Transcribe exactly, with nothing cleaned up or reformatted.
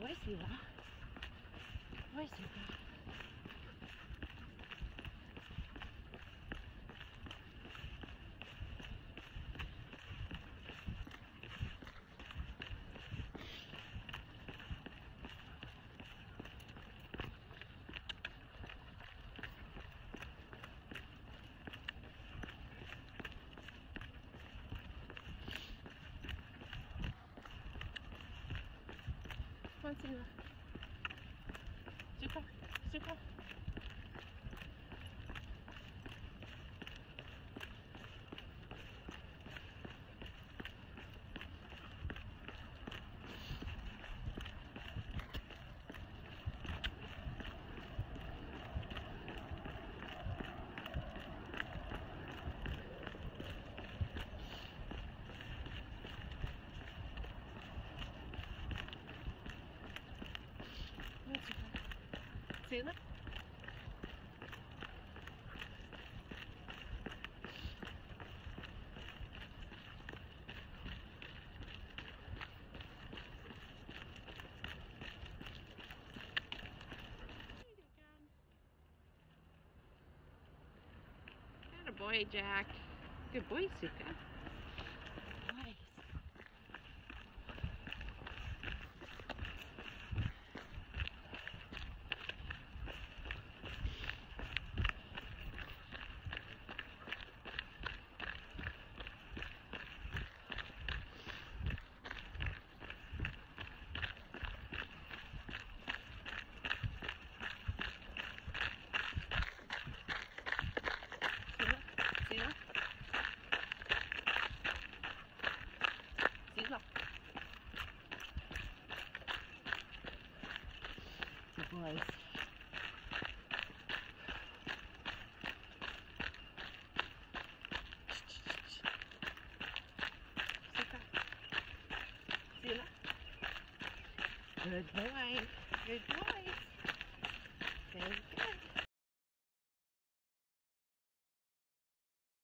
boy, Sila. Boy, Sila. Come on, Sila. Suka, Suka. Sila. Good boy, Jack. Good boy, Suka. Nice. Sila. Sila. Good boys. Suka. Sila. Good boy. Good boy. Very good.